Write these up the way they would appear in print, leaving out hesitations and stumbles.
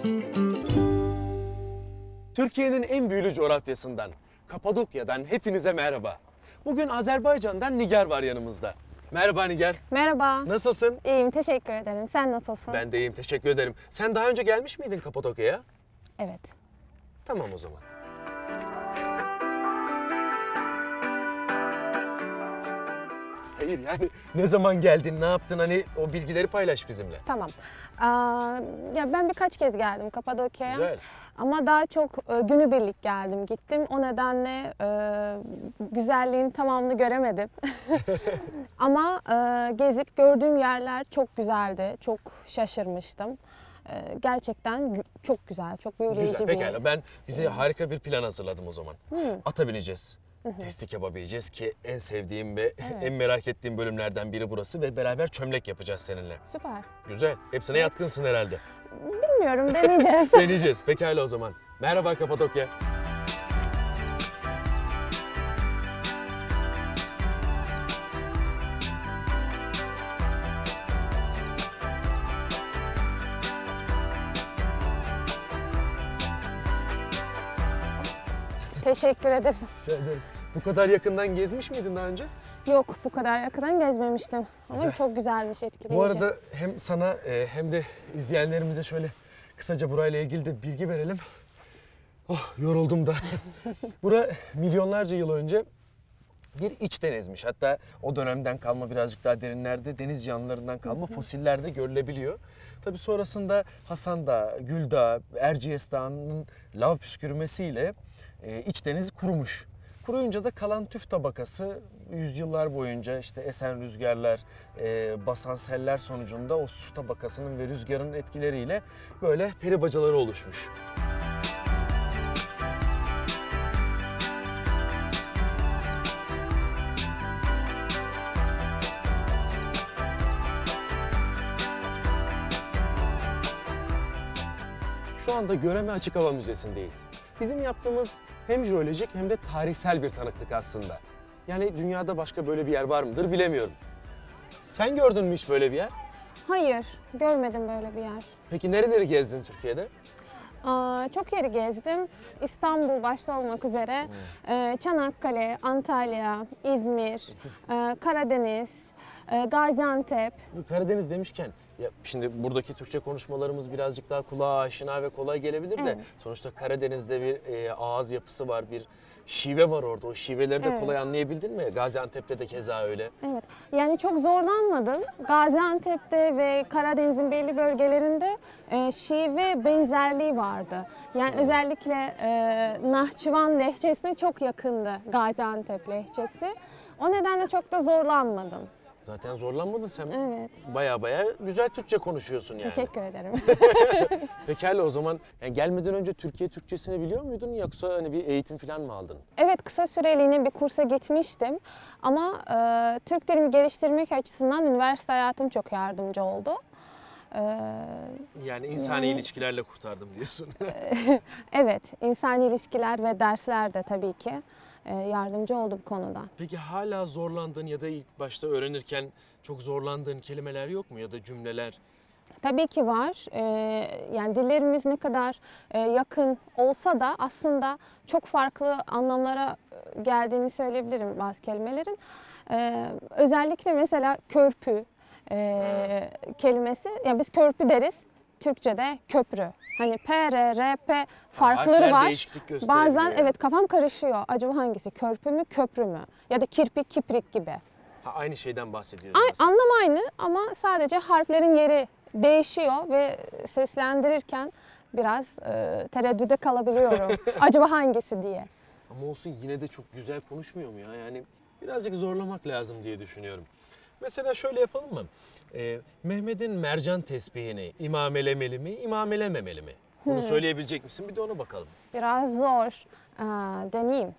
Türkiye'nin en büyülü coğrafyasından, Kapadokya'dan hepinize merhaba. Bugün Azerbaycan'dan Nigar var yanımızda. Merhaba Nigar. Merhaba. Nasılsın? İyiyim, teşekkür ederim. Sen nasılsın? Ben de iyiyim, teşekkür ederim. Sen daha önce gelmiş miydin Kapadokya'ya? Evet. Tamam o zaman. Hayır yani ne zaman geldin, ne yaptın hani o bilgileri paylaş bizimle. Tamam. Ya ben birkaç kez geldim Kapadokya'ya. Güzel. Ama daha çok günübirlik geldim, gittim. O nedenle güzelliğin tamamını göremedim. Ama gezip gördüğüm yerler çok güzeldi. Çok şaşırmıştım. Gerçekten çok güzel, çok büyüleyici Güzel, bir pekala. Ben size harika bir plan hazırladım o zaman. Ata bineceğiz. Testi kebabı yiyeceğiz ki en sevdiğim ve en merak ettiğim bölümlerden biri burası ve beraber çömlek yapacağız seninle. Süper. Güzel. Hepsine yatkınsın herhalde. Bilmiyorum, deneyeceğiz. Deneyeceğiz. Pekala o zaman. Merhaba Kapadokya. Teşekkür ederim. Rica ederim. Bu kadar yakından gezmiş miydin daha önce? Yok, bu kadar yakından gezmemiştim. Ama Güzel. çok güzelmiş, etkileyici. Bu arada hem sana hem de izleyenlerimize şöyle kısaca burayla ilgili de bilgi verelim. Oh, yoruldum da. Bura milyonlarca yıl önce bir iç denizmiş. Hatta o dönemden kalma birazcık daha derinlerde deniz canlılarından kalma fosiller de görülebiliyor. Tabii sonrasında Hasan Dağı, Gül Dağı, Erciyes Dağı'nın lav püskürmesiyle iç deniz kurumuş. Kuruyunca da kalan tüf tabakası yüzyıllar boyunca işte esen rüzgarlar, basan seller sonucunda o su tabakasının ve rüzgarın etkileriyle böyle peri bacaları oluşmuş. Şu anda Göreme Açık Hava Müzesi'ndeyiz. Bizim yaptığımız hem jeolojik hem de tarihsel bir tanıklık aslında. Yani dünyada başka böyle bir yer var mıdır bilemiyorum. Sen gördün mü hiç böyle bir yer? Hayır, görmedim böyle bir yer. Peki nereleri gezdin Türkiye'de? Çok yeri gezdim. İstanbul başta olmak üzere. Çanakkale, Antalya, İzmir, Karadeniz, Gaziantep. Bu Karadeniz demişken, ya şimdi buradaki Türkçe konuşmalarımız birazcık daha kulağa aşina ve kolay gelebilir de Evet. sonuçta Karadeniz'de bir ağız yapısı var, bir şive var orada. O şiveleri de Evet. kolay anlayabildin mi? Gaziantep'te de keza öyle. Evet, yani çok zorlanmadım. Gaziantep'te ve Karadeniz'in belli bölgelerinde şive benzerliği vardı. Yani özellikle Nahçıvan lehçesine çok yakındı Gaziantep lehçesi. O nedenle çok da zorlanmadım. Zaten zorlanmadın sen. Evet. Baya güzel Türkçe konuşuyorsun yani. Teşekkür ederim. Pekala o zaman yani gelmeden önce Türkiye Türkçesini biliyor muydun yoksa hani bir eğitim falan mı aldın? Evet, kısa süreliğine bir kursa gitmiştim ama Türk dilimi geliştirmek açısından üniversite hayatım çok yardımcı oldu. Yani insani ilişkilerle kurtardım diyorsun. Evet, insani ilişkiler ve dersler de tabii ki yardımcı oldu bu konuda. Peki hala zorlandığın ya da ilk başta öğrenirken çok zorlandığın kelimeler yok mu ya da cümleler? Tabii ki var. Yani dillerimiz ne kadar yakın olsa da aslında çok farklı anlamlara geldiğini söyleyebilirim bazı kelimelerin. Özellikle mesela körpü kelimesi, yani biz körpü deriz, Türkçe'de köprü. Hani P, R, R, P farkları harfler var. değişiklik gösterebiliyor Bazen yani. evet kafam karışıyor. Acaba hangisi? Körpü mü, köprü mü? Ya da kirpik, kiprik gibi. Ha, aynı şeyden bahsediyoruz aslında. Anlam aynı ama sadece harflerin yeri değişiyor ve seslendirirken biraz tereddüde kalabiliyorum. Acaba hangisi diye. Ama olsun yine de çok güzel konuşmuyor mu ya? Yani birazcık zorlamak lazım diye düşünüyorum. Mesela şöyle yapalım mı? Mehmet'in mercan tesbihini imamelemeli mi, imamelememeli mi? Bunu söyleyebilecek misin? Bir de ona bakalım. Biraz zor. Deneyeyim.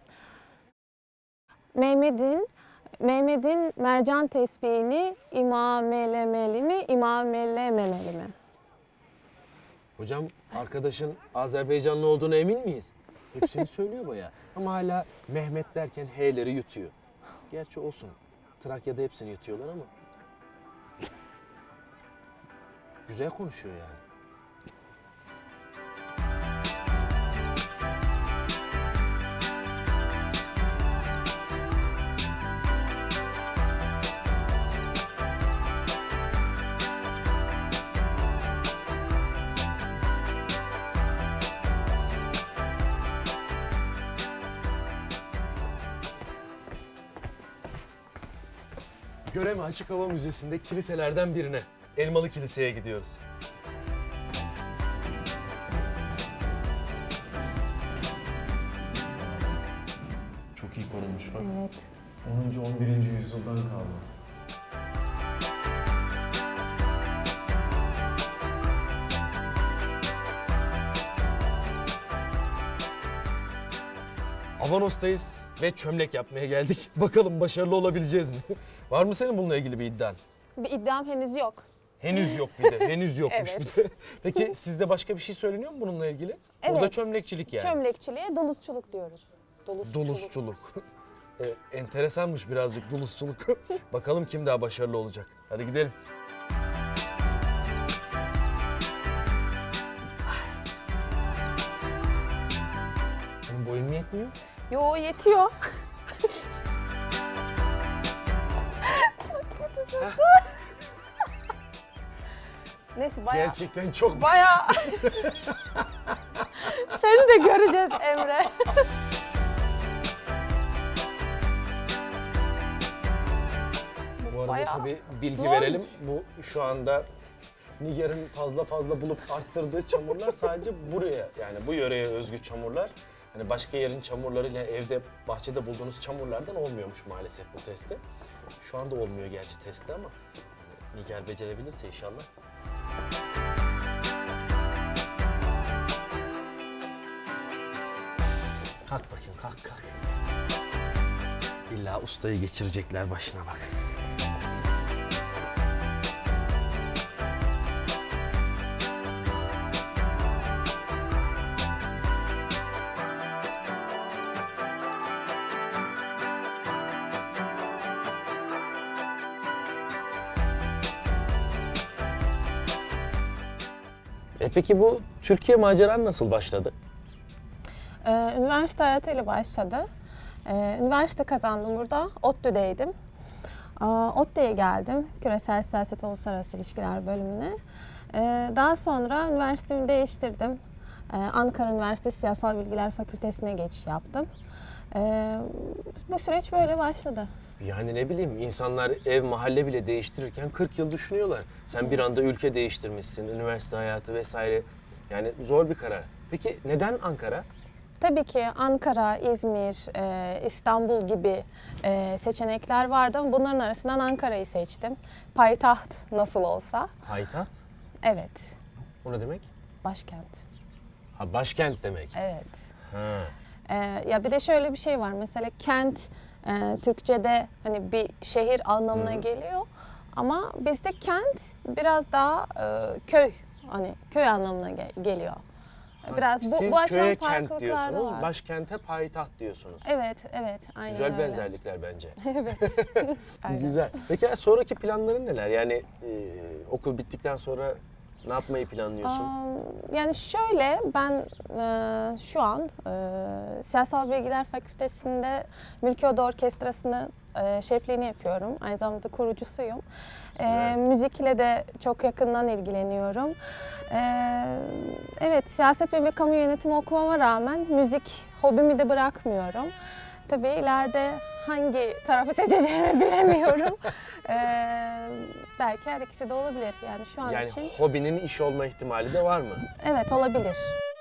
Mehmet'in mercan tesbihini imamelemeli mi, imamelememeli mi? Hocam arkadaşın Azerbaycanlı olduğuna emin miyiz? Hepsini söylüyor bayağı. Ama hala Mehmet derken H'leri yutuyor. Gerçi olsun. Trakya'da hepsini yutuyorlar ama. Güzel konuşuyor yani. Göreme Açık Hava Müzesi'nde kiliselerden birine, Elmalı Kilise'ye gidiyoruz. Çok iyi korunmuş bak. Evet. 10. 11. yüzyıldan kalma. Avanos'tayız ve çömlek yapmaya geldik. Bakalım başarılı olabileceğiz mi? Var mı senin bununla ilgili bir iddian? Bir iddiam henüz yok. Henüz yok bir de. Henüz yokmuş Evet. bir de. Peki sizde başka bir şey söyleniyor mu bununla ilgili? Evet. Burada çömlekçilik yani. Çömlekçiliğe doluzçuluk diyoruz. Dolusçuluk. Enteresanmış birazcık dolusçuluk. Bakalım kim daha başarılı olacak. Hadi gidelim. Senin boyun mu yetmiyor? Yo, yetiyor. Çok kötüsün. Neyse bayağı. Gerçekten çok Bayağı. Seni de göreceğiz Emre. Bu arada Bayağı tabii bilgi zor. verelim. Bu şu anda Nigar'ın fazla bulup arttırdığı çamurlar sadece buraya, yani bu yöreye özgü çamurlar. Hani başka yerin çamurlarıyla evde, bahçede bulduğunuz çamurlardan olmuyormuş maalesef bu testte. Şu anda olmuyor gerçi testte ama hani Nigar becerebilirse inşallah. Kalk bakayım, kalk. İlla ustayı geçirecekler başına bak. Peki bu Türkiye maceran nasıl başladı? Üniversite hayatıyla başladı. Üniversite kazandım burada. ODTÜ'deydim. ODTÜ'ye geldim. Küresel Siyaset Uluslararası İlişkiler bölümüne. Daha sonra üniversitemi değiştirdim. Ankara Üniversitesi Siyasal Bilgiler Fakültesine geçiş yaptım. Bu süreç böyle başladı. Yani ne bileyim, insanlar ev, mahalle bile değiştirirken 40 yıl düşünüyorlar. Sen bir anda ülke değiştirmişsin, üniversite hayatı vesaire. Yani zor bir karar. Peki neden Ankara? Tabii ki Ankara, İzmir, İstanbul gibi seçenekler vardı ama bunların arasından Ankara'yı seçtim. Payitaht nasıl olsa. Payitaht? Evet, O ne demek? başkent. Ha, başkent demek. Evet. Ha. Ya bir de şöyle bir şey var. Mesela kent Türkçe'de hani bir şehir anlamına geliyor. Ama bizde kent biraz daha köy, hani köy anlamına geliyor. Biraz bu Siz açıdan köye kent farklılıklar da diyorsunuz, var. başkente payitaht diyorsunuz. Evet, aynen Güzel öyle. benzerlikler bence. Evet. Aynen. Güzel. Peki sonraki planların neler? Yani okul bittikten sonra ne yapmayı planlıyorsun? Yani şöyle, ben şu an Siyasal Bilgiler Fakültesi'nde Mülki Oda Orkestrası'nı şefliğini yapıyorum. Aynı zamanda kurucusuyum. Müzikle de çok yakından ilgileniyorum. Evet, siyaset ve kamu yönetimi okumama rağmen müzik hobimi de bırakmıyorum. Tabii ileride hangi tarafı seçeceğimi bilemiyorum. Belki her ikisi de olabilir. Yani şu an Yani için hobinin iş olma ihtimali de var mı? evet, olabilir.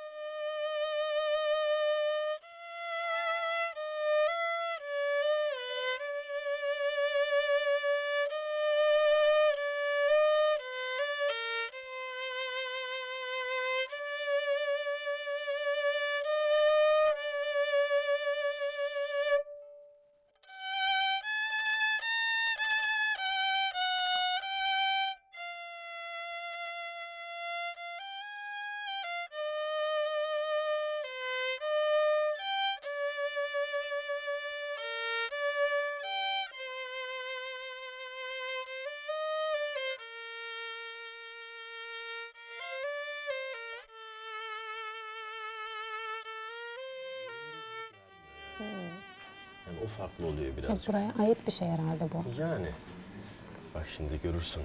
Yani o farklı oluyor Evet, birazcık. buraya ait bir şey herhalde bu. Yani bak şimdi görürsün.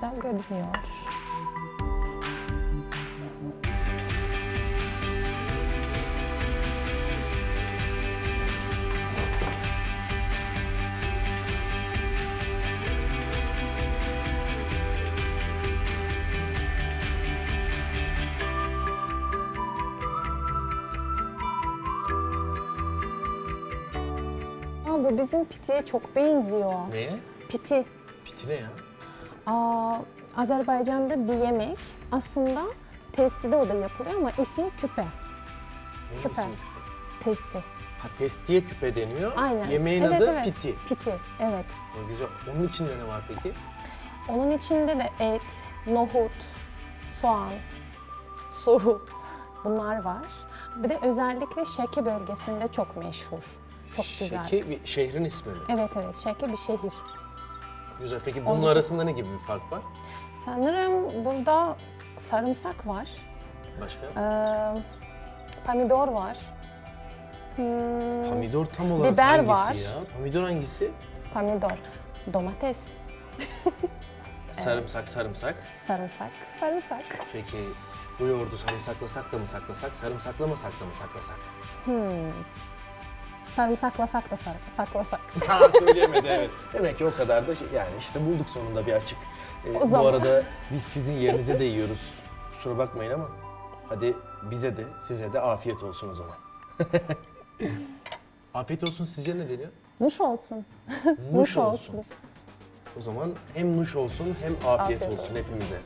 güzel görünüyor. Bu bizim pitiye çok benziyor. Neye? Piti. Piti ne ya? Azerbaycan'da bir yemek. Aslında testide o da yapılıyor ama ismi küpe. Neyin Küpe. ismi küpe? Testi. Ha, testiye küpe deniyor. Aynen. Yemeğin Evet, adı evet. piti. Piti, evet. O güzel. Onun içinde ne var peki? Onun içinde de et, nohut, soğan, su bunlar var. Bir de özellikle Şeki bölgesinde çok meşhur. Çok güzel. Şeki bir şehrin ismi mi? Evet evet, Şeki bir şehir. Güzel. Peki bunun Onun- arasında ne gibi bir fark var? Sanırım burada sarımsak var, Başka? pomidor var. Pomidor tam olarak biber hangisi var. ya? Pomidor hangisi? Pomidor, domates, Sarımsak. sarımsak, sarımsak. Peki bu yoğurdu sarımsaklasak da mı saklasak, sarımsaklamasak da mı saklasak? Sarımsaklasak da saklasak. Ha, söyleyemedi evet. Demek ki o kadar da yani işte bulduk sonunda bir açık. O Bu zaman. arada biz sizin yerinize de yiyoruz. Kusura bakmayın ama hadi bize de size de afiyet olsun o zaman. Afiyet olsun sizce ne deniyor? Nuş olsun. Nuş olsun. O zaman hem nuş olsun hem afiyet Afiyet olsun olsun. hepimize.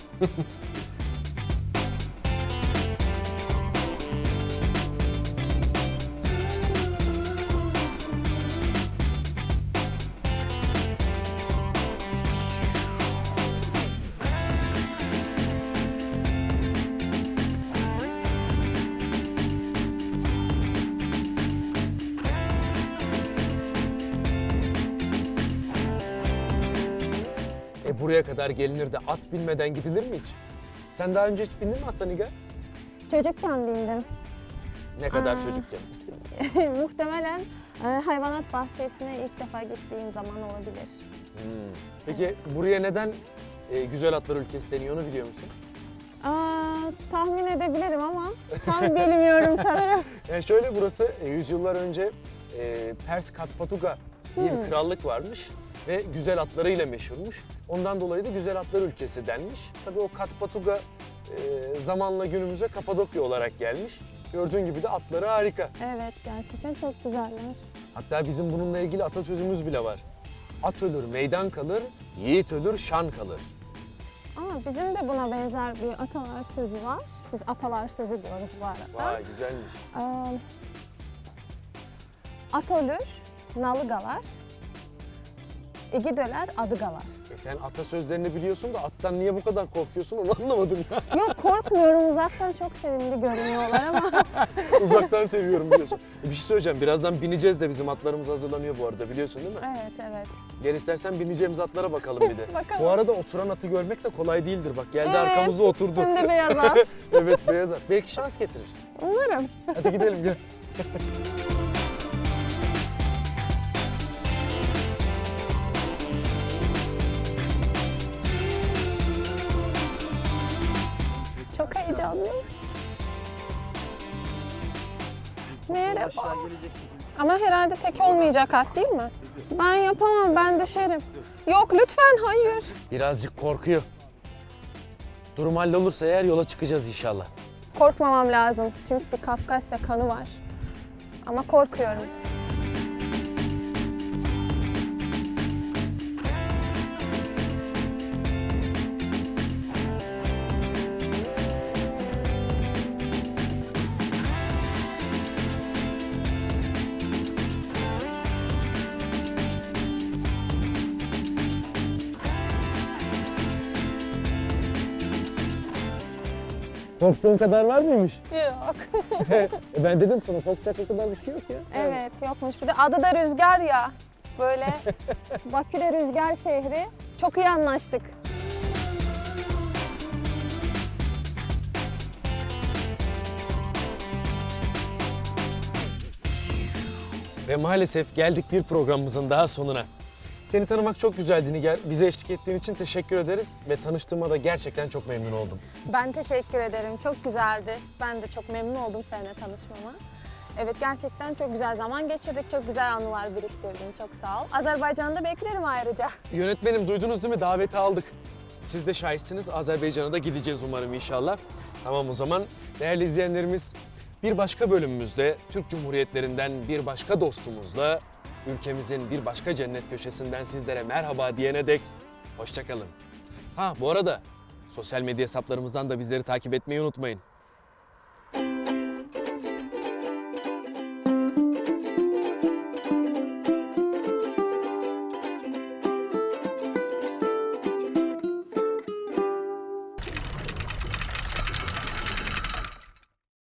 Buraya kadar gelinir de at binmeden gidilir mi hiç? Sen daha önce hiç bindin mi atla Nigar? Çocukken bindim. Ne kadar Aa. çocukken? Muhtemelen hayvanat bahçesine ilk defa gittiğim zaman olabilir. Peki buraya neden güzel atlar ülkesi deniyor onu biliyor musun? Tahmin edebilirim ama tam bilmiyorum sanırım. Yani şöyle burası yüzyıllar önce Pers Katpatuga diye bir krallık varmış ve güzel atlarıyla meşhurmuş. Ondan dolayı da güzel atlar ülkesi denmiş. Tabii o Katpatuga zamanla günümüze Kapadokya olarak gelmiş. Gördüğün gibi de atları harika. Evet, gerçekten çok güzeller. Hatta bizim bununla ilgili atasözümüz bile var. At ölür meydan kalır, yiğit ölür şan kalır. Ama bizim de buna benzer bir atalar sözü var. Biz atalar sözü diyoruz bu arada. Vay güzelmiş. At ölür, nalı galar. İgi döler, adı galar. Sen atasözlerini biliyorsun da attan niye bu kadar korkuyorsun onu anlamadım ya. Yok korkmuyorum, uzaktan çok sevimli görünüyorlar ama Uzaktan seviyorum diyorsun. Bir şey söyleyeceğim, birazdan bineceğiz de bizim atlarımız hazırlanıyor bu arada biliyorsun değil mi? evet evet. Gel istersen bineceğimiz atlara bakalım bir de. Bakalım. Bu arada oturan atı görmek de kolay değildir bak. Geldi Evet, arkamıza oturdu. Hem de beyaz at. Evet beyaz at. Belki şans getirir. Umarım. Hadi gidelim gel. Çok heyecanlı. Merhaba. Ama herhalde tek olmayacak at değil mi? Ben yapamam, ben düşerim. Yok lütfen, hayır. Birazcık korkuyor. Durum hallolursa eğer yola çıkacağız inşallah. Korkmamam lazım çünkü bir Kafkasya kanı var. Ama korkuyorum. Korktuğun kadar var mıymış? Yok. Ben dedim sana korkacak o kadar bir şey yok ya. Evet yokmuş. Bir de adı da Rüzgar ya. Böyle Bakü'de rüzgar şehri. Çok iyi anlaştık. Ve maalesef geldik bir programımızın daha sonuna. Seni tanımak çok güzeldi Nigar. Bize eşlik ettiğin için teşekkür ederiz ve tanıştığıma da gerçekten çok memnun oldum. Ben teşekkür ederim. Çok güzeldi. Ben de çok memnun oldum seninle tanışmama. Evet, gerçekten çok güzel zaman geçirdik. Çok güzel anılar biriktirdin. Çok sağ ol. Azerbaycan'da beklerim ayrıca. Yönetmenim duydunuz değil mi? Daveti aldık. Siz de şahitsiniz. Azerbaycan'a da gideceğiz umarım inşallah. Tamam o zaman değerli izleyenlerimiz, bir başka bölümümüzde Türk Cumhuriyetlerinden bir başka dostumuzla ülkemizin bir başka cennet köşesinden sizlere merhaba diyene dek hoşça kalın. Ha bu arada sosyal medya hesaplarımızdan da bizleri takip etmeyi unutmayın.